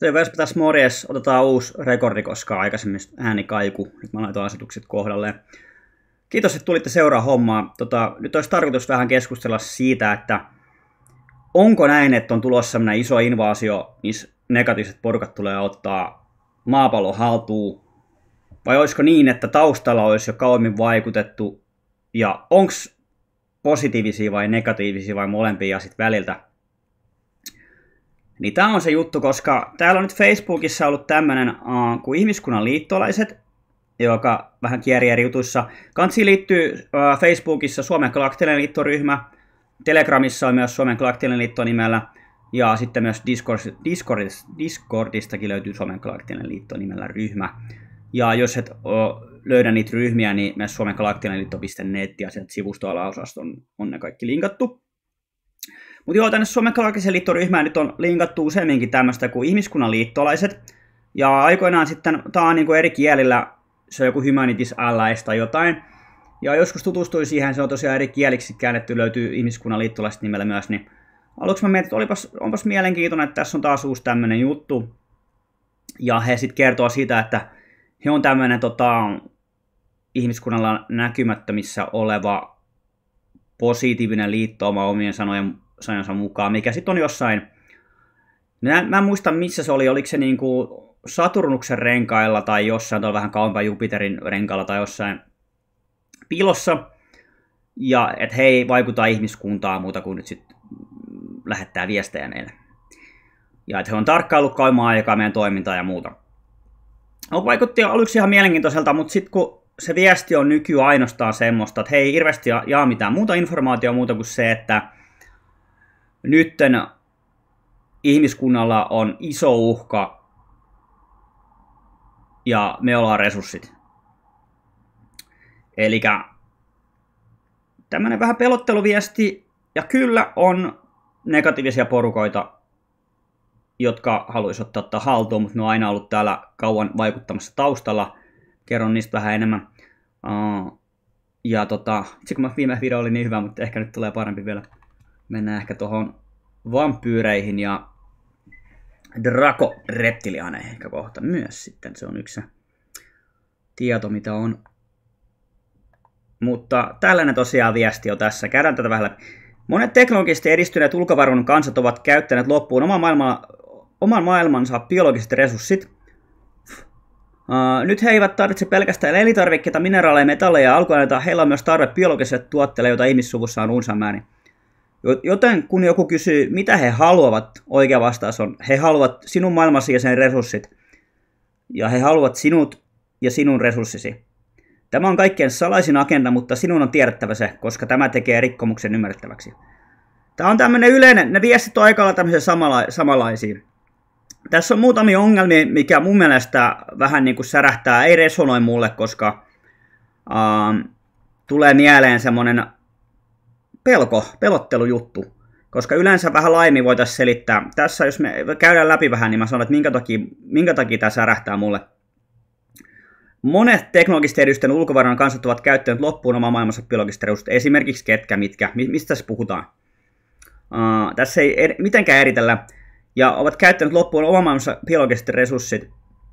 Vespätäs morjes, otetaan uusi rekordi, koska aikaisemmin ääni kaiku. Nyt mä laitoin asetukset kohdalleen. Kiitos, että tulitte seuraa hommaa. Nyt olisi tarkoitus vähän keskustella siitä, että onko näin, että on tulossa sellainen iso invaasio, missä negatiiviset porukat tulee ottaa maapallon haltuun, vai olisiko niin, että taustalla olisi jo kauemmin vaikutettu, ja onko positiivisia vai negatiivisia vai molempia sitten väliltä. Niin tämä on se juttu, koska täällä on nyt Facebookissa ollut tämmöinen kuin Ihmiskunnan liittolaiset, joka vähän kierrii eri jutuissa. Kansiin liittyy Facebookissa Suomen Galaktinen liittoryhmä, Telegramissa on myös Suomen Galaktinen liitto nimellä, ja sitten myös Discordistakin löytyy Suomen Galaktinen liitto nimellä ryhmä. Ja jos et löydä niitä ryhmiä, niin myös Suomen Galaktinen liitto.net ja sieltä sivustoalaosasta on ne kaikki linkattu. Mutta joo, tänne Suomen Galaktisen liittoryhmään nyt on linkattu useamminkin tämmöistä kuin Ihmiskunnan liittolaiset. Ja aikoinaan sitten, tää on niinku eri kielillä, se on joku Humanities Allies tai jotain. Ja joskus tutustuin siihen, se on tosiaan eri kieliksi käännetty, löytyy Ihmiskunnan liittolaiset nimellä myös. Niin aluksi mä mietin, että onpas mielenkiintoinen, että tässä on taas uusi tämmöinen juttu. Ja he sitten kertoo siitä, että he on tämmöinen ihmiskunnalla näkymättömissä oleva positiivinen liittouma omien sanojensa mukaan, mikä sitten on jossain, mä en muista missä se oli, oliko se niinku Saturnuksen renkailla tai jossain, tai vähän kauempaa Jupiterin renkailla tai jossain piilossa, ja että he ei vaikuta ihmiskuntaan muuta kuin nyt sitten lähettää viestejä meille. Ja että he on tarkkaillut kauemman aikaa meidän toimintaa ja muuta. Vaikutti aluksi ihan mielenkiintoiselta, mutta sitten kun se viesti on nykyään ainoastaan semmoista, että he ei hirveästi jaa mitään muuta informaatiota muuta kuin se, että nytten ihmiskunnalla on iso uhka ja me ollaan resurssit. Eli tämmöinen vähän pelotteluviesti, ja kyllä on negatiivisia porukoita, jotka haluaisivat ottaa haltuun, mutta ne on aina ollut täällä kauan vaikuttamassa taustalla. Kerron niistä vähän enemmän. Ja itse kun viime video oli niin hyvä, mutta ehkä nyt tulee parempi vielä. Mennään ehkä tuohon vampyyreihin ja Draco-reptilianeihin ehkä kohta myös sitten. Se on yksi tieto, mitä on. Mutta tällainen tosiaan viesti on tässä. Käydään tätä vähän läpi. Monet teknologisesti edistyneet ulkovarvon kansat ovat käyttäneet loppuun oman maailmansa biologiset resurssit. Nyt he eivät tarvitse pelkästään elintarvikkeita, mineraaleja, metalleja ja alkuaineita, heillä on myös tarve biologisille tuotteille, joita ihmissuvussa on runsaan määrin. Joten kun joku kysyy, mitä he haluavat, oikea vastaus on, he haluavat sinun maailmasi ja sen resurssit. Ja he haluavat sinut ja sinun resurssisi. Tämä on kaikkien salaisin agenda, mutta sinun on tiedettävä se, koska tämä tekee rikkomuksen ymmärrettäväksi. Tämä on tämmöinen yleinen, ne viestit on aika lailla tämmöisiä samanlaisia. Tässä on muutamia ongelmia, mikä mun mielestä vähän niin kuin särähtää, ei resonoi mulle, koska tulee mieleen semmoinen pelottelujuttu. Koska yleensä vähän laajemmin voitaisiin selittää. Tässä jos me käydään läpi vähän, niin mä sanon, että minkä takia tämä särähtää mulle. Monet teknologisesti edistyneen ulkovarvon kansat ovat käyttäneet loppuun oman maailmansa biologiset resurssit. Esimerkiksi mitkä. Mistä tässä puhutaan? Tässä ei mitenkään eritellä. Ja ovat käyttäneet loppuun oman maailmansa biologiset resurssit.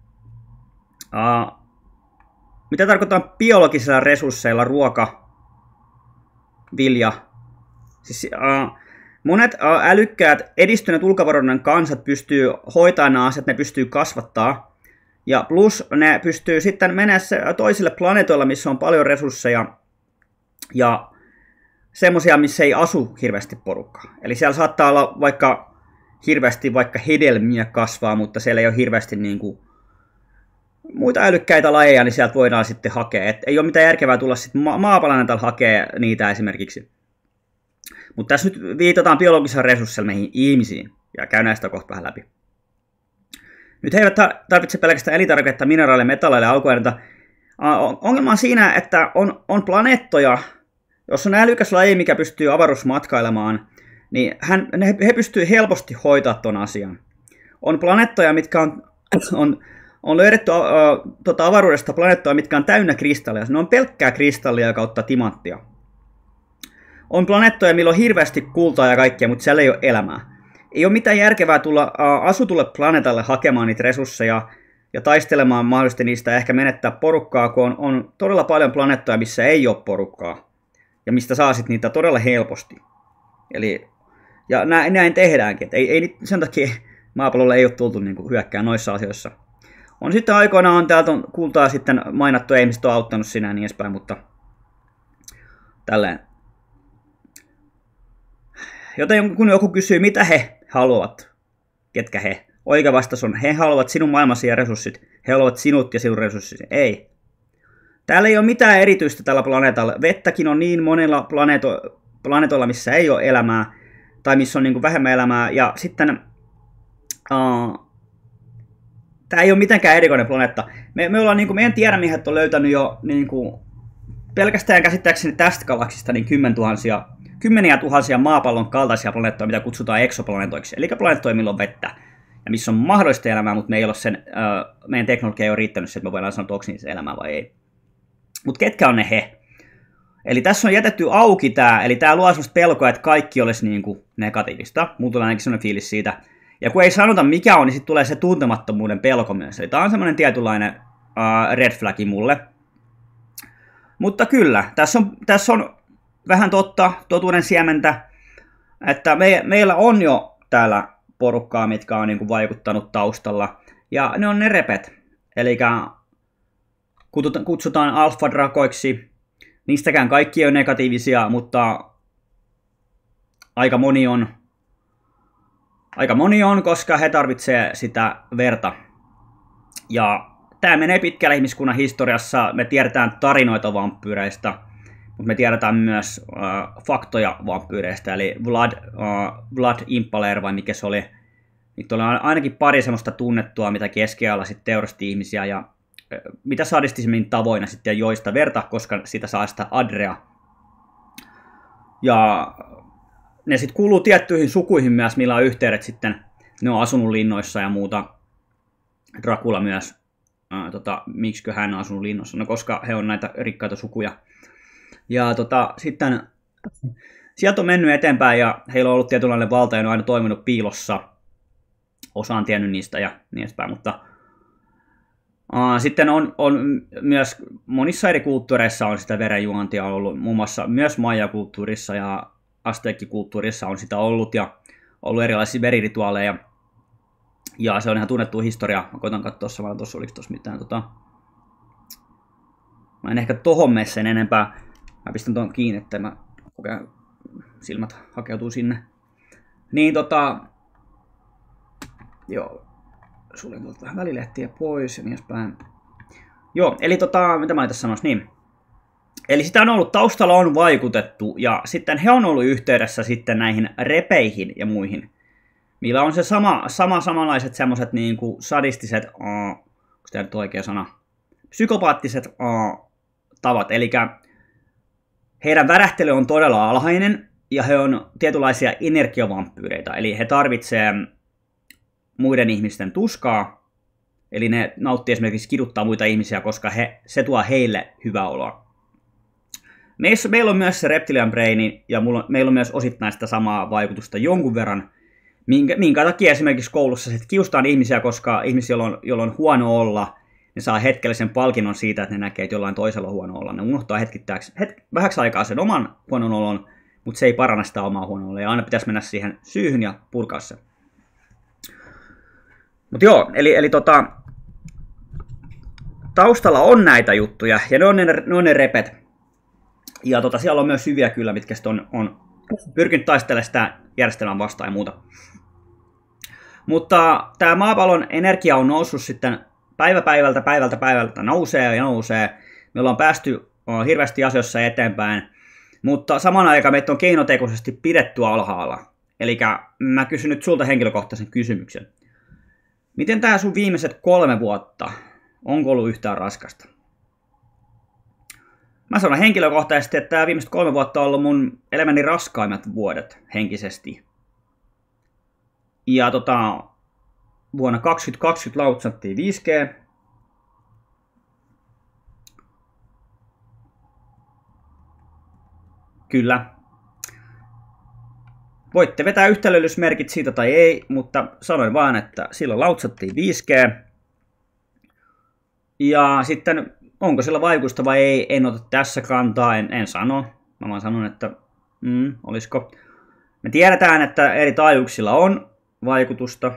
Mitä tarkoittaa biologisilla resursseilla? Ruoka, vilja. Siis, monet älykkäät edistyneet ulkovarvon kansat pystyy hoitamaan nämä asiat, ne pystyy kasvattaa. Ja plus ne pystyy sitten menemään toisille planeetoilla, missä on paljon resursseja ja semmoisia, missä ei asu hirveästi porukkaa. Eli siellä saattaa olla vaikka hedelmiä kasvaa, mutta siellä ei ole hirveästi niinku muita älykkäitä lajeja, niin sieltä voidaan sitten hakea. Et ei ole mitään järkevää tulla sitten maaplaneetalla hakea niitä esimerkiksi. Mutta tässä nyt viitataan biologisilla resursseilla meihin ihmisiin, ja käydään sitä kohta vähän läpi. Nyt he eivät tarvitse pelkästään elintarvikkeita, mineraaleja, metalleja ja alkuaineita. Ongelma on siinä, että on planeettoja, jos on älykäs laji, mikä pystyy avaruusmatkailemaan, niin he pystyy helposti hoitamaan ton asian. On planeettoja, mitkä on löydetty avaruudesta planeettoja, mitkä on täynnä kristalleja. Ne on pelkkää kristallia kautta timanttia. On planeettoja, millä on hirveästi kultaa ja kaikkea, mutta siellä ei ole elämää. ei ole mitään järkevää tulla asutulle planeetalle hakemaan niitä resursseja ja taistelemaan mahdollisesti niistä ja ehkä menettää porukkaa, kun on todella paljon planeettoja, missä ei ole porukkaa ja mistä saa sit niitä todella helposti. Eli, ja näin tehdäänkin. Et ei sen takia maapallolle ei ole tultu niinku hyökkää noissa asioissa. On sitten aikoinaan täältä on kultaa sitten mainattu, ei ihmiset ole auttanut sinä niin edespäin, mutta tälleen. Joten kun joku kysyy, mitä he haluavat, ketkä he, oikea vastaus on, he haluavat sinun maailmasi ja resurssit, he haluavat sinut ja sinun resurssit. Ei. Täällä ei ole mitään erityistä tällä planeetalla. Vettäkin on niin monilla planeetoilla, missä ei ole elämää, tai missä on niin kuin vähemmän elämää, ja sitten tämä ei ole mitenkään erikoinen planeetta. Me ollaan, niin kuin, meidän tiedemiehet on löytänyt jo niin kuin, pelkästään käsittääkseni tästä galaksista niin kymmeniä tuhansia maapallon kaltaisia planeettoja, mitä kutsutaan eksoplaneetoiksi, eli planeettoja, millä on vettä, ja missä on mahdollista elämää, mutta me ei ole meidän teknologia ei ole riittänyt, että me voidaan sanoa, että onko niissä elämää vai ei. Mutta ketkä on ne he? Eli tässä on jätetty auki tämä, eli tämä luo sellaista pelkoa, että kaikki olisi niin kuin negatiivista. Mulla tulee ainakin sellainen fiilis siitä. Ja kun ei sanota mikä on, niin sitten tulee se tuntemattomuuden pelko myös. Eli tämä on semmoinen tietynlainen red flagi mulle. Mutta kyllä, tässä on vähän totuuden siementä, että meillä on jo täällä porukkaa, mitkä on niin kuin vaikuttanut taustalla. Ja ne on ne repet. Eli kutsutaan alfa-drakoiksi. Niistäkään kaikki ei ole negatiivisia, mutta aika moni on, koska he tarvitsevat sitä verta. Ja tämä menee pitkälle ihmiskunnan historiassa. Me tiedetään tarinoita vampyyreistä, mutta me tiedetään myös faktoja vampyyreistä, eli Vlad Impaler, vai mikä se oli. Niitä oli ainakin pari semmoista tunnettua, mitä keskiajalla sitten teurasti ihmisiä, ja mitä sadistisemmin tavoina sitten joista verta, koska sitä saa sitä adrea. Ja ne sitten kuuluu tiettyihin sukuihin myös, millä on yhteydet sitten. Ne on asunut linnoissa ja muuta. Dracula myös. Miksikö hän on asunut linnoissa? No koska he on näitä rikkaita sukuja. Ja sitten sieltä on mennyt eteenpäin ja heillä on ollut tietynlainen valta ja ne on aina toiminut piilossa. Osa on tiennyt niistä ja niin edespäin, mutta sitten on myös monissa eri kulttuureissa on sitä verenjuontia ollut, muun muassa myös Maya-kulttuurissa ja Azteekki-kulttuurissa on sitä ollut ja ollut erilaisia verirituaaleja. Ja se on ihan tunnettu historia. Mä koitan katsoa samalla tuossa, oliko tuossa mitään. Mä en ehkä tohon mene sen enempää. Mä pistän tuon kiinni, että mä kokeen silmät hakeutuu sinne. Niin joo. Suljen tuolta vähän välilehtiä pois ja niin edespäin. Joo, eli mitä mä tässä sanoisin, niin. Eli sitä on ollut, taustalla on vaikutettu, ja sitten he on ollut yhteydessä sitten näihin repeihin ja muihin. Millä on se samanlaiset semmoset niinku sadistiset, onko tämä nyt oikea sana, psykopaattiset tavat. Eli heidän värähtely on todella alhainen, ja he on tietynlaisia energiavampyyreitä, eli he tarvitsevat muiden ihmisten tuskaa, eli ne nauttii esimerkiksi kiduttaa muita ihmisiä, koska se tuo heille hyvää oloa. Meillä on myös se reptilian braini, ja meillä on myös osittain sitä samaa vaikutusta jonkun verran, minkä takia esimerkiksi koulussa kiusataan ihmisiä, koska ihmisiä, joilla on huono olla, ne saa hetkellisen palkinnon siitä, että ne näkee, että jollain toisella on huono olla. Ne unohtaa vähäksi aikaa sen oman huonon olon, mutta se ei paranna sitä omaa huonoa oloa, ja aina pitäisi mennä siihen syyhyn ja purkaa se. Mutta joo, eli taustalla on näitä juttuja, ja ne on ne repet. Ja siellä on myös hyviä kyllä, mitkä on pyrkinyt taistelemaan sitä järjestelmää vastaan ja muuta. Mutta tämä maapallon energia on noussut sitten päivältä nousee ja nousee. Me ollaan päästy hirveästi asioissa eteenpäin, mutta samaan aikaan meitä on keinotekoisesti pidetty alhaalla. Eli mä kysyn nyt sulta henkilökohtaisen kysymyksen. Miten tämä sun viimeiset 3 vuotta, onko ollut yhtään raskasta? Mä sanon henkilökohtaisesti, että tämä viimeiset 3 vuotta on ollut mun elämäni raskaimmat vuodet henkisesti. Ja vuonna 2020 lautsattiin 5G. Kyllä. voitte vetää yhtälöllysmerkit siitä tai ei, mutta sanoin vaan, että silloin lautsattiin 5G. Ja sitten onko sillä vaikutusta vai ei, en ota tässä kantaa, en sano. Mä vaan sanon, että olisiko. Me tiedetään, että eri taajuuksilla on vaikutusta.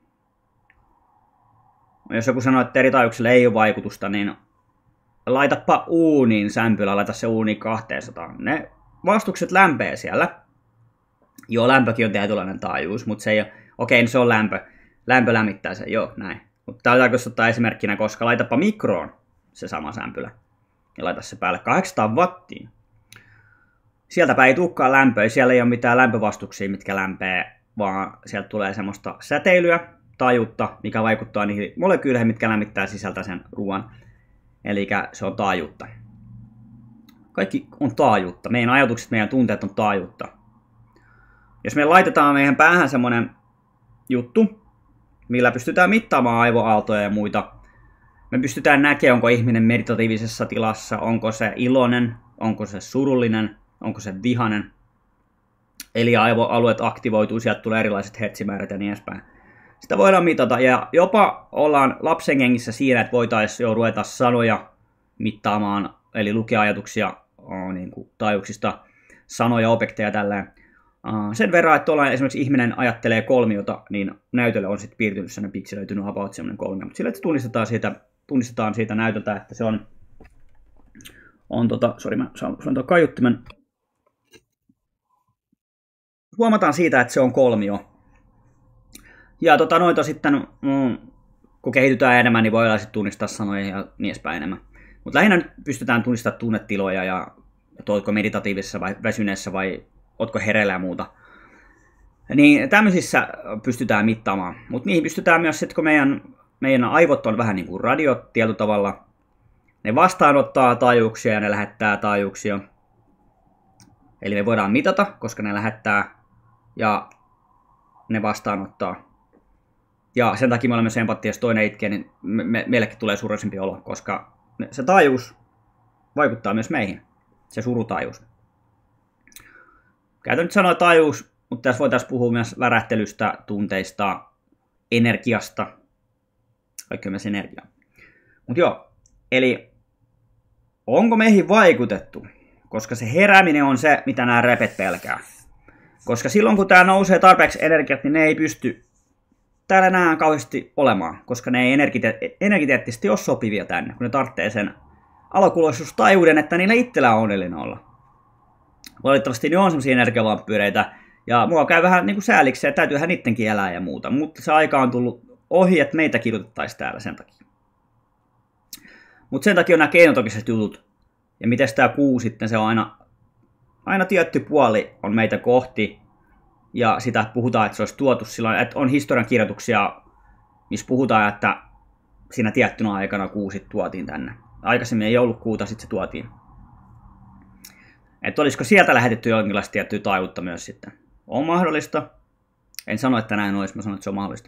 Jos joku sanoo, että eri taajuuksilla ei ole vaikutusta, niin laitapa uuniin sämpylä, laita se uuni 200. Ne vastukset lämpee siellä. Joo, lämpökin on tietynlainen taajuus, mutta se ei ole, okei, se on lämpö. Lämpö lämmittää sen, joo, näin. Mutta täällä tarkoitus ottaa esimerkkinä, koska laitapa mikroon se sama sämpylä. Ja laita se päälle 800 wattiin. Sieltäpä ei tulekaan lämpöä, siellä ei ole mitään lämpövastuksia, mitkä lämpee, vaan sieltä tulee semmoista säteilyä, taajuutta, mikä vaikuttaa niihin molekyyleihin, mitkä lämmittää sisältä sen ruoan. Eli se on taajuutta. Kaikki on taajuutta. Meidän ajatukset, meidän tunteet on taajuutta. Jos me laitetaan meidän päähän semmoinen juttu, millä pystytään mittaamaan aivoaaltoja ja muita, me pystytään näkemään, onko ihminen meditatiivisessa tilassa, onko se iloinen, onko se surullinen, onko se vihainen. Eli aivoalueet aktivoituu, sieltä tulee erilaiset hertsimäärät ja niin edespäin. Sitä voidaan mitata ja jopa ollaan lapsen kengissä siinä, että voitaisiin jo ruveta sanoja mittaamaan, eli lukea ajatuksia niin kuin taajuuksista, sanoja, objekteja tälleen. Sen verran, että esimerkiksi ihminen ajattelee kolmiota, niin näytölle on sitten piirtynyt sellainen pikselöitynyt about sellainen kolmio. Mutta sillä, että tunnistetaan siitä näytöltä, että se on sori, mä saan tuon kaiuttimen. Huomataan siitä, että se on kolmio. Ja noita sitten, kun kehitytään enemmän, niin voidaan sitten tunnistaa sanoja ja niin edespäin enemmän. Mutta lähinnä nyt pystytään tunnistamaan tunnetiloja ja että oletko meditatiivisessa vai väsyneessä vai oletko hereillä ja muuta. Niin tämmöisissä pystytään mittaamaan. Mutta niihin pystytään myös sitten, kun meidän aivot on vähän niin kuin radiot tietyllä tavalla. Ne vastaanottaa taajuuksia ja ne lähettää taajuuksia. Eli me voidaan mitata, koska ne lähettää ja ne vastaanottaa. Ja sen takia me olemme empattia, jos toinen itkee, niin meillekin tulee surullisempi olo, koska se taajuus vaikuttaa myös meihin. Se surutaajuus. Käytän nyt sanoa taajuus, mutta tässä voitaisiin puhua myös värähtelystä, tunteista, energiasta. Kaikki on myös energiaa. Mutta joo, eli onko meihin vaikutettu? Koska se herääminen on se, mitä nämä repet pelkää. Koska silloin, kun tää nousee tarpeeksi energiat, niin ne ei pysty täällä enää kauheasti olemaan, koska ne ei energiteettisesti ole sopivia tänne, kun ne tarvitsee sen alakuloisuustaajuuden, että niillä itsellä on onnellinen olla. Valitettavasti ne on semmosia energiavampyyreitä, ja mua käy vähän niin kuin sääliksi, että täytyyhän niittenkin elää ja muuta, mutta se aika on tullut ohi, että meitä kirjoitettaisiin täällä sen takia. Mutta sen takia on nämä keinotokiset jutut, ja miten tämä kuu sitten, se on aina tietty puoli on meitä kohti, ja sitä puhutaan, että se olisi tuotu silloin, että on historiankirjoituksia, missä puhutaan, että siinä tiettynä aikana kuu sitten tuotiin tänne. Aikaisemmin ei ollut kuuta, sitten se tuotiin. Että olisiko sieltä lähetetty jonkinlaista tiettyä taajuutta myös sitten? On mahdollista. En sano, että näin olisi, mä sanon, että se on mahdollista.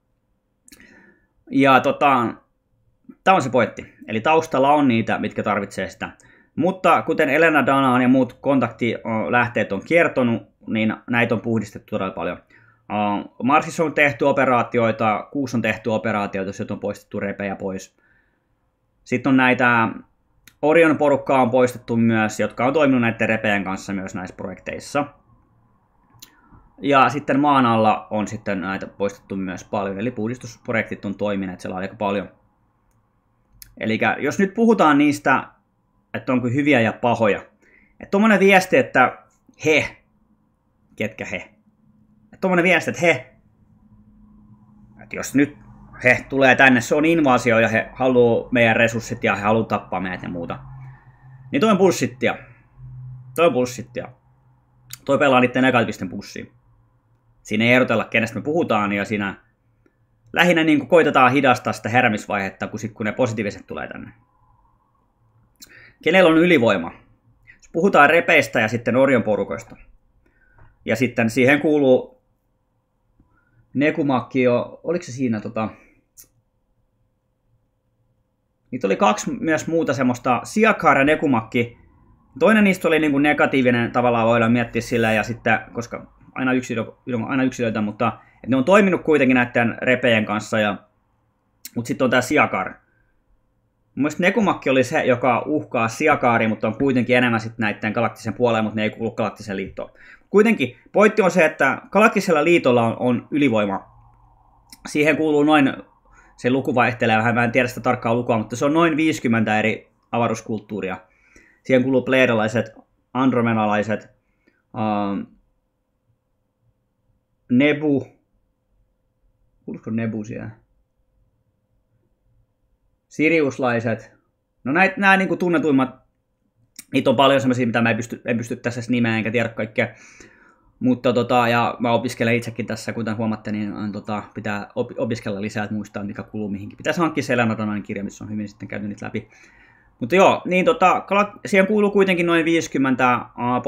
Ja tämä on se pointti. Eli taustalla on niitä, mitkä tarvitsee sitä. Mutta kuten Elena Danaan ja muut kontaktilähteet on kertonut, niin näitä on puhdistettu todella paljon. Marsissa on tehty operaatioita, Kuussa on tehty operaatioita, joissa on poistettu repejä pois. Sitten on näitä Orion porukkaa on poistettu myös, jotka on toiminut näiden repejen kanssa myös näissä projekteissa. Ja sitten maan alla on sitten näitä poistettu myös paljon, eli puhdistusprojektit on toimineet siellä aika paljon. Eli jos nyt puhutaan niistä, että onko hyviä ja pahoja, että tuommoinen viesti, että he, ketkä he, että tuommoinen viesti, että he, että jos nyt he tulee tänne, se on invaasio ja he haluaa meidän resurssit ja he haluaa tappaa meitä ja muuta, niin toi on bullshittia. Toi pelaa niiden negatiivisten pussiin. Siinä ei erotella, kenestä me puhutaan, ja siinä lähinnä niin kuin koitetaan hidastaa sitä heräämisvaihetta, kun ne positiiviset tulee tänne. Kenellä on ylivoima? Jos puhutaan repeistä ja sitten Orion porukoista. Ja sitten siihen kuuluu Nekumakkio, oliko se siinä niitä oli kaksi myös muuta semmoista, Siakar ja Nekumakki. Toinen niistä oli niin kuin negatiivinen, tavallaan voidaan miettiä sillä, ja sitten, koska aina yksilöitä, mutta ne on toiminut kuitenkin näiden repejen kanssa, mutta sitten on tämä Siakar. Mielestäni Nekumakki oli se, joka uhkaa Siakaaria, mutta on kuitenkin enemmän sitten näiden galaktisen puoleen, mutta ne ei kuulu galaktiseen liittoon. Kuitenkin pointti on se, että galaktisella liitolla on ylivoima. Siihen kuuluu noin, se luku vaihtelee vähän, mä en tiedä sitä tarkkaa lukua, mutta se on noin 50 eri avaruuskulttuuria. Siihen kuuluu pleidalaiset, andromenalaiset, Nebu, kuuluuko Nebu siellä? Siriuslaiset. No nämä niin kuin tunnetuimmat, niitä on paljon sellaisia, mitä mä en pysty tässä nimeä enkä tiedä kaikkea. Mutta ja mä opiskelen itsekin tässä, kuten huomatte, niin pitää opiskella lisää, että muistaa mikä kuluu mihinkin. Pitäisi hankkia se Elena Donanin kirja, missä on hyvin sitten käynyt niitä läpi. Mutta joo, niin siihen kuuluu kuitenkin noin 50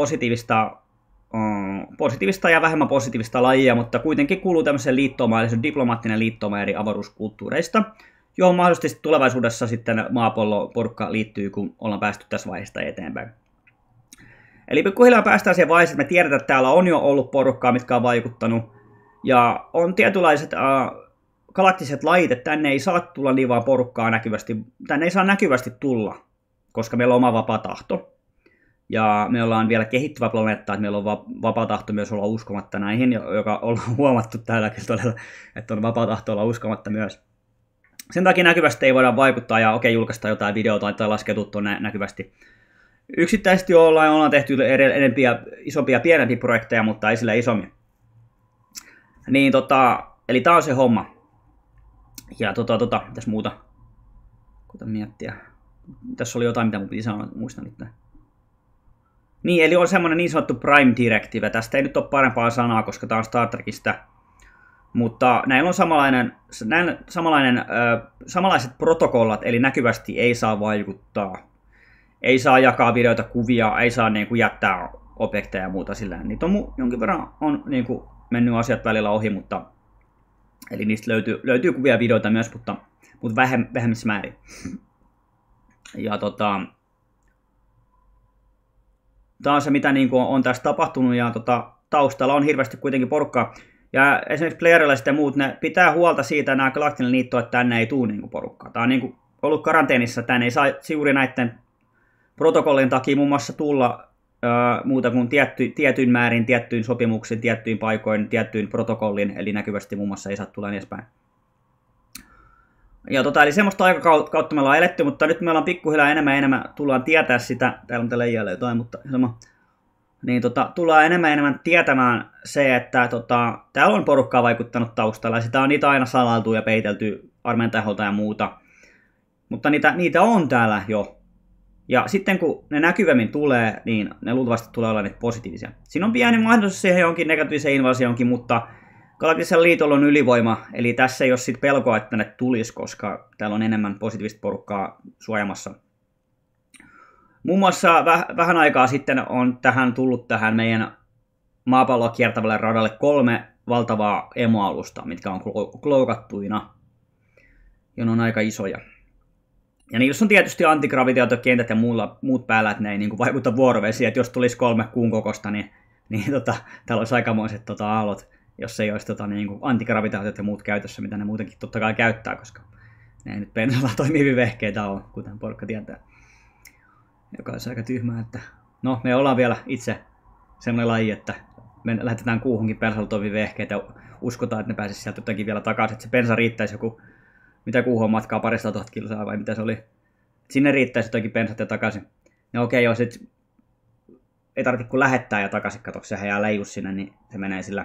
positiivista ja vähemmän positiivista lajia, mutta kuitenkin kuuluu tämmöiseen liittoomaan, eli se on diplomaattinen liittooma eri avaruuskulttuureista, johon mahdollisesti tulevaisuudessa sitten maapalloporukka liittyy, kun ollaan päästy tässä vaiheesta eteenpäin. Eli pikkuhiljaa päästään siihen vaiheeseen, että me tiedetään, että täällä on jo ollut porukkaa, mitkä on vaikuttanut, ja on tietynlaiset galaktiset lajit, että tänne ei saa tulla niin vaan porukkaa näkyvästi, tänne ei saa näkyvästi tulla, koska meillä on oma vapaa tahto. Ja me ollaan vielä kehittyvä planeetta, että meillä on vapaa tahto myös olla uskomatta näihin, joka ollaan huomattu täälläkin todella, että on vapaa tahto olla uskomatta myös. Sen takia näkyvästi ei voida vaikuttaa ja julkaista jotain videota tai laskeutua tuonne näkyvästi. Yksittäisesti ollaan tehty enempiä, isompia ja pienempiä projekteja, mutta ei sillä isommin. Niin eli tää on se homma. Ja mitäs muuta? Koitan miettiä. Tässä oli jotain, mitä mun piti sanoa, muistan nyt. Niin, eli on semmoinen niin sanottu Prime Directive. Tästä ei nyt ole parempaa sanaa, koska tää on Star Trekistä. Mutta näillä on samanlaiset protokollat, eli näkyvästi ei saa vaikuttaa. Ei saa jakaa videoita, kuvia, ei saa jättää objekteja ja muuta sillä. Niitä on jonkin verran on mennyt asiat välillä ohi, mutta eli niistä löytyy kuvia ja videoita myös, mutta vähemmissä määrin. Ja tämä on se, mitä on tässä tapahtunut, ja taustalla on hirveästi kuitenkin porukkaa. Ja esimerkiksi playerilaiset ja muut, ne pitää huolta siitä, nämä galaktinen liitto, että tänne ei tule porukkaa. Tämä on ollut karanteenissa, tänne ei saa juuri näiden protokollien takia muun muassa tulla muuta kuin tietyin määrin, tiettyin sopimuksiin, tiettyin paikoin, tiettyin protokollin, eli näkyvästi muun muassa ei saa tulla edespäin. Ja eli semmoista aikakautta me ollaan eletty, mutta nyt me ollaan pikkuhiljaa enemmän tullaan tietää sitä, täällä on tällä iällä jotain, mutta sama. Niin tullaan enemmän tietämään se, että täällä on porukkaa vaikuttanut taustalla, ja sitä on niitä aina salailtu ja peitelty armeijan taholta ja muuta. Mutta niitä on täällä jo. Ja sitten kun ne näkyvämmin tulee, niin ne luultavasti tulee olla niitä positiivisia. Siinä on pieni mahdollisuus siihen jonkin negatiiviseen invasioonkin, mutta galaktisella liitolla on ylivoima, eli tässä ei ole sit pelkoa, että ne tulisi, koska täällä on enemmän positiivista porukkaa suojamassa. Muun muassa vähän aikaa sitten on tullut tähän meidän maapalloa kiertävälle radalle 3 valtavaa emoalusta, mitkä on kloukattuina, ja ne on aika isoja. Ja niissä on tietysti antigravitaatiokentät ja muut päällä, että ne ei vaikuta vuorovesiin, että jos tulisi 3 kuun kokosta, niin täällä olisi aikamoiset aallot, jos ei olisi antigravitaatiot ja muut käytössä, mitä ne muutenkin totta kai käyttää, koska ne ei nyt pensalla toimivia vehkeitä ole, kuten porukka tietää. Joka olisi aika tyhmää, että no, me ollaan vielä itse sellainen laji, että me lähetetään kuuhunkin pensalla toimivia vehkeitä ja uskotaan, että ne pääsisi sieltä jotenkin vielä takaisin, että se bensa riittäisi joku, mitä kuuhun matkaa 200 000 kilsaa vai mitä se oli. Sinne riittäisi jotenkin bensat ja takaisin. Ja okei, jos ei tarvitse kuin lähettää ja takaisin, katso, sehän jää leiju sinne, niin se menee sillä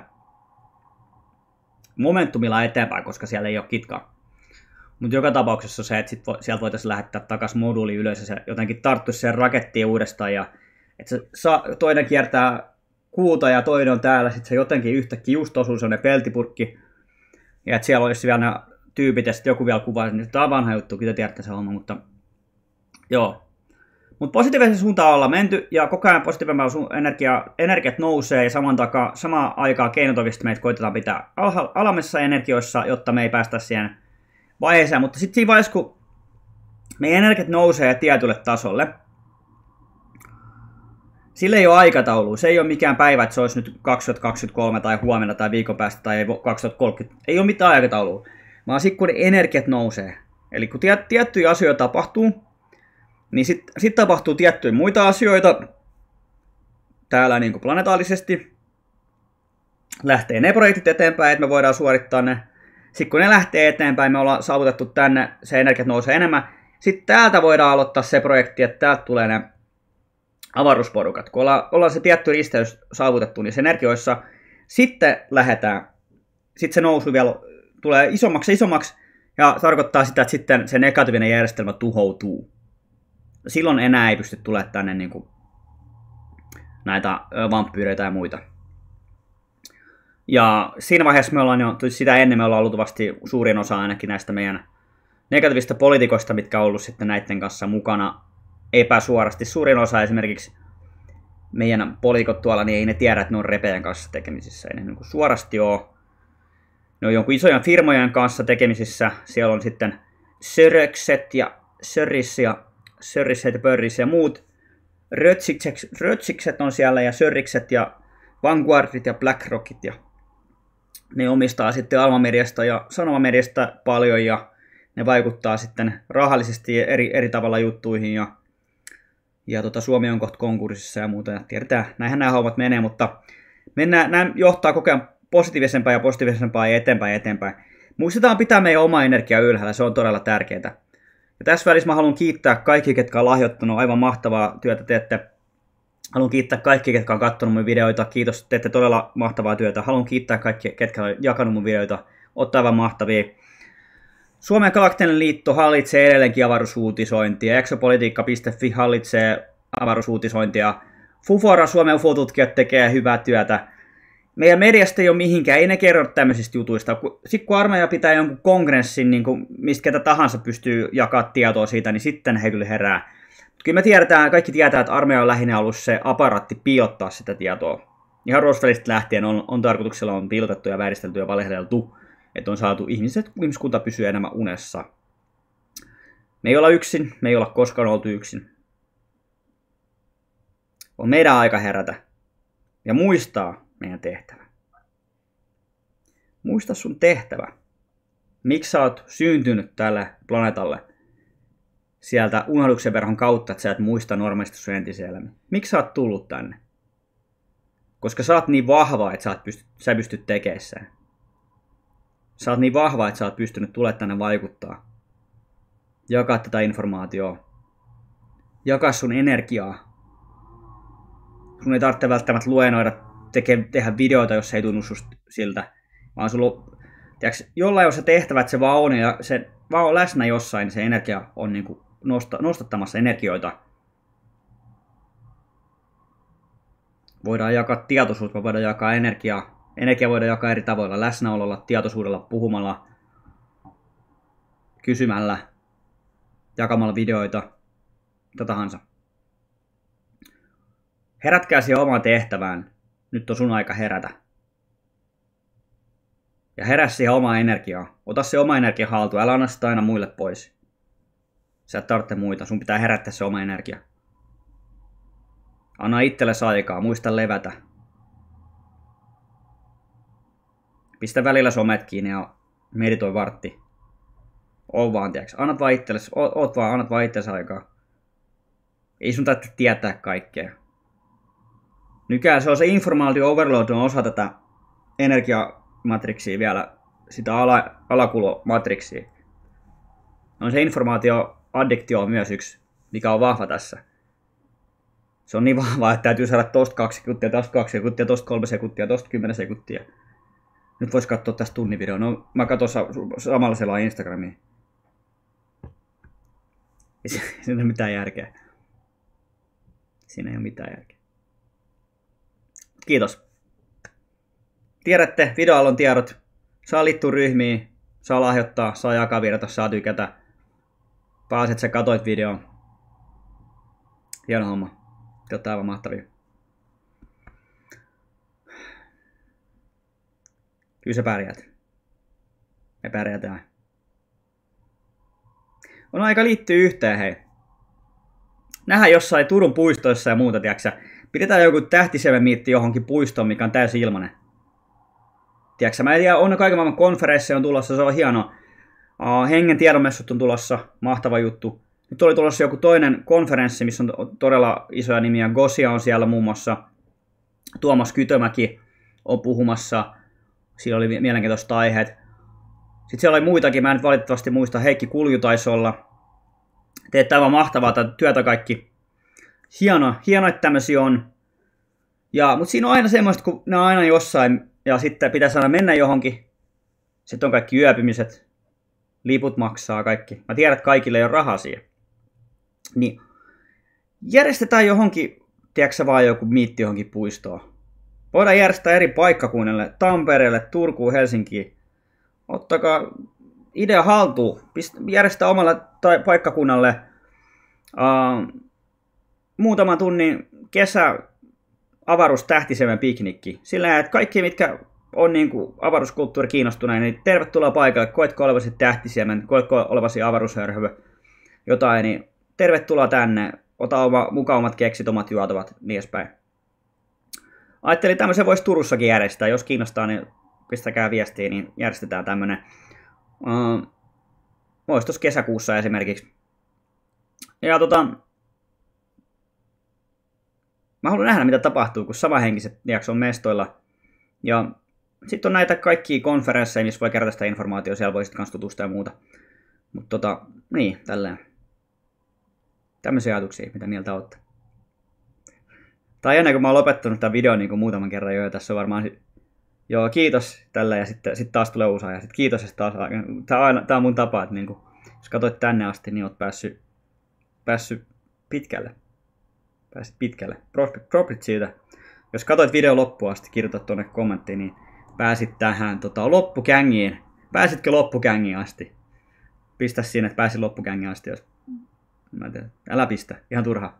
momentumilla eteenpäin, koska siellä ei ole kitkaa. Mutta joka tapauksessa se, että sieltä voitaisiin lähettää takaisin moduuli ylös ja se jotenkin tarttuisi siihen rakettiin uudestaan. Ja että se toinen kiertää kuuta ja toinen on täällä, sitten se jotenkin yhtäkkiä just osuu sellainen peltipurkki. Ja että siellä olisi vielä nämä tyypit ja sitten joku vielä kuvaisi, niin tämä on vanha juttu, kyllä tiedätte se homma, mutta joo. Mutta positiiviseen suuntaan ollaan menty ja koko ajan positiivinen energiat nousee ja samaan aikaan keinotoisesti meitä koitetaan pitää alamessa energioissa, jotta me ei päästä siihen vaiheeseen, mutta sitten siinä vaiheessa, kun meidän energiat nousee tietylle tasolle, Sillä ei ole aikataulua. Se ei ole mikään päivä, että se olisi nyt 2023 tai huomenna tai viikon päästä tai 2030. Ei ole mitään aikataulua. Vaan sitten kun energiat nousee. Eli kun tiettyjä asioita tapahtuu, niin sitten tapahtuu tiettyjä muita asioita täällä niin kuin planetaalisesti. Lähtee ne projektit eteenpäin, että me voidaan suorittaa ne. Sitten kun ne lähtee eteenpäin, me ollaan saavutettu tänne, se energiat nousee enemmän. Sitten täältä voidaan aloittaa se projekti, että täältä tulee ne avaruusporukat. Kun ollaan se tietty risteys saavutettu niissä energioissa, sitten lähdetään. Sitten se nousu vielä tulee isommaksi, ja tarkoittaa sitä, että sitten se negatiivinen järjestelmä tuhoutuu. Silloin enää ei pysty tulemaan tänne niin kuin näitä vampyyreitä ja muita. Ja siinä vaiheessa me ollaan jo, sitä ennen me ollaan luultavasti suurin osa ainakin näistä meidän negatiivista poliitikoista, mitkä on ollut sitten näiden kanssa mukana epäsuorasti. Suurin osa esimerkiksi meidän poliikot tuolla, niin ei ne tiedä, että ne on repeän kanssa tekemisissä. Ei ne niin kuin suorasti ole. Ne on jonkun isojen firmojen kanssa tekemisissä. Siellä on sitten Sörökset ja Sörrisset ja Pörris ja muut. Rötsikset on siellä ja Sörrikset ja Vanguardit ja Blackrockit. Ja ne omistaa sitten Alma-mediasta ja Sanoma-mediasta paljon ja ne vaikuttaa sitten rahallisesti eri tavalla juttuihin. Ja Suomi on kohta konkurssissa ja muuta. Ja tiedetään, näinhän nämä hommat menee, mutta nämä johtaa koko ajan positiivisempaa ja eteenpäin. Muistetaan pitää meidän oma energia ylhäällä, se on todella tärkeää. Ja tässä välissä mä haluan kiittää kaikki, ketkä on lahjoittanut, aivan mahtavaa työtä teette. Haluan kiittää kaikki, ketkä on katsonut mun videoita, kiitos, teette todella mahtavaa työtä. Haluan kiittää kaikki, ketkä on jakanut mun videoita, olette aivan mahtavia. Suomen Galaktinen Liitto hallitsee edelleenkin avaruusuutisointia, exopolitiikka.fi hallitsee avaruusuutisointia, Fufora, Suomen UFO-tutkijat tekee hyvää työtä. Meidän mediasta ei ole mihinkään, ei ne kerro tämmöisistä jutuista. Sitten kun armeija pitää jonkun kongressin, niin kuin mistä ketä tahansa pystyy jakaa tietoa siitä, niin sitten he kyllä herää. Kyllä me tiedetään, kaikki tietää, että armeija on lähinnä ollut se aparaatti piilottaa sitä tietoa. Ihan Rooseveltista lähtien on tarkoituksella on piilotettu ja vääristelty ja valehdeltu, että on saatu ihmiskunta pysyä enemmän unessa. Me ei olla yksin, me ei olla koskaan oltu yksin. On meidän aika herätä ja muistaa meidän tehtävä. Muista sun tehtävä. Miksi sä oot syntynyt tälle planeetalle sieltä unohduksen verhon kautta, että sä et muista normaalisti sun entisiä elämiä. Miksi sä oot tullut tänne? Koska sä oot niin vahva, että sä pystyt tekemään sen. Sä oot niin vahva, että sä oot pystynyt tulemaan tänne vaikuttaa. Jakaa tätä informaatiota. Jakaa sun energiaa. Sun ei tarvitse välttämättä luennoida, tehdä videoita, jos se ei tunnu susta siltä. Vaan sulla jollain on se tehtävä, että se vaan on, ja se vaan on läsnä jossain, se energia on niin kuin nostattamassa energioita. Voidaan jakaa tietoisuutta, voidaan jakaa energiaa. Energia voidaan jakaa eri tavoilla, läsnäololla, tietoisuudella, puhumalla, kysymällä, jakamalla videoita, mitä tahansa. Herätkää siihen omaan tehtävään. Nyt on sun aika herätä. Ja herää siihen omaa energiaa. Ota se oma energia haltuun. Älä anna sitä aina muille pois. Sä et tarvitse muita. Sun pitää herättää se oma energia. Anna itsellesi aikaa. Muista levätä. Pistä välillä somet kiinni ja meditoi vartti. Oo vaan, tiiäks. Annat vaan itsellesi. Annat vaan itsellesi aikaa. Ei sun tarvitse tietää kaikkea. Nykään se on se informaatio overload on osa tätä energiamatriksia vielä, sitä alakulomatriksia. On se informaatioaddiktio on myös yksi, mikä on vahva tässä. Se on niin vahva, että täytyy saada tosta 2 sekuntia, tosta 2 sekuntia, tosta 3 sekuntia, tosta 10 sekuntia. Nyt vois katsoa tästä tunnin videoa. No, mä katson samalla selaa Instagramiin. Siinä ei ole mitään järkeä. Siinä ei ole mitään järkeä. Kiitos. Tiedätte, videoaallon tiedot. Saa liittyä ryhmiin, saa lahjoittaa, saa jakaa virta, saa tykätä. Pääset, että sä katoit videon. Hieno homma. Te olette aivan mahtavia. Kyllä sä pärjäät. Me pärjätään. On aika liittyä yhteen, hei. Nähdään jossain Turun puistoissa ja muuta, tiiäksä. Pidetään joku tähtisevämiitti johonkin puistoon, mikä on täysin ilmanen. Tiedätkö, mä en tiedä, on kaiken maailman konferensseja on tulossa, se on hieno. Hengen tiedonmessut on tulossa, mahtava juttu. Nyt oli tulossa joku toinen konferenssi, missä on todella isoja nimiä. Gosia on siellä muun muassa. Tuomas Kytömäki on puhumassa. Siinä oli mielenkiintoiset aiheet. Sitten siellä oli muitakin, mä en nyt valitettavasti muista. Heikki Kulju taisi olla. Teet aivan mahtavaa työtä kaikki. Hieno, että tämmöisiä on. Mutta siinä on aina semmoista, kun ne on aina jossain. Ja sitten pitäisi aina mennä johonkin. Sitten on kaikki yöpymiset. Liput maksaa kaikki. Mä tiedän, että kaikille ei ole rahaa siihen. Niin järjestetään johonkin, tiedätkö vaan joku miitti johonkin puistoon. Voidaan järjestää eri paikkakunnille, Tampereelle, Turkuun, Helsinkiin. Ottakaa idea haltuun. Järjestää omalle paikkakunnalle muutaman tunnin kesä avaruustähtisemmän piknikki. Sillä että kaikki, mitkä on niin kuin avaruuskulttuuri kiinnostuneet, niin tervetuloa paikalle. Koetko olevasi tähtisemmän, koetko olevasi avaruushörhövö, jotain, niin tervetuloa tänne. Ota mukaan omat keksit, omat juotavat, niin edespäin. Ajattelin, tämmöisen voisi Turussakin järjestää. Jos kiinnostaa, niin pistäkää viestiä, niin järjestetään tämmöinen. Voisi tuossa kesäkuussa esimerkiksi. Ja mä haluan nähdä, mitä tapahtuu, kun samahenkiset on mestoilla. Ja sitten on näitä kaikkia konferensseja, missä voi kerätä sitä informaatiota. Siellä voi sitten kans tutustua ja muuta. Mutta niin, tälleen. Tämmöisiä ajatuksia, mitä mieltä olette. Tai ennen kuin mä oon lopettanut tämän videon niin kuin muutaman kerran jo, ja tässä on varmaan joo, kiitos tällä ja sitten taas tulee uusi ja sitten kiitos ja taas. Tää on mun tapa, että niin kuin, jos katsoit tänne asti, niin oot päässyt pitkälle. Pääsit pitkälle. Propit siitä. Jos katsoit video loppuun asti, kirjoitat tuonne kommenttiin, niin pääsit tähän loppukängiin. Pääsitkö loppukängiin asti? Pistä siinä, että pääsit loppukängiin asti, jos mä en tiedä. Älä pistä, ihan turha.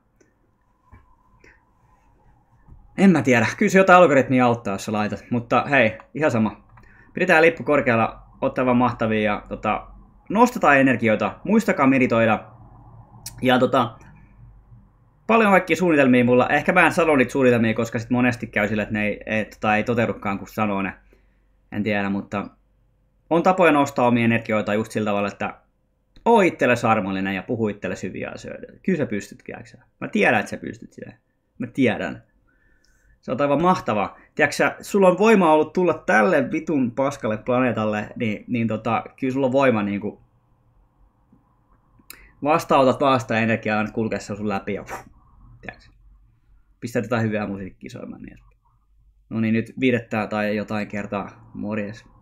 En mä tiedä, kyllä se jotain algoritmia auttaa, jos sä laitat, mutta hei, ihan sama. Pidetään lippu korkealla, ottaa vaan mahtavia ja nostetaan energioita, muistakaa meditoida. Ja paljon kaikkia suunnitelmia mulla, ehkä mä en sano niitä suunnitelmia, koska sit monesti käy sille, että ne ei toteudukaan, kun sanoo ne. En tiedä, mutta on tapoja nostaa omia energioita just sillä tavalla, että oo itsellesi armollinen ja puhu itsellesi hyviä asioita. Kyllä sä pystyt, tiedätkö? Mä tiedän, että sä pystyt siihen. Mä tiedän. Se on aivan mahtavaa. Tiedätkö, sulla on voima ollut tulla tälle vitun paskalle planeetalle, niin kyllä sulla on voima niinku vastautat vasta energiaa aina kulkeessa sun läpi ja tiedätkö, pistää jotain hyvää musiikkia soimaan. No niin, nyt 5. tai jotain kertaa. Morjes.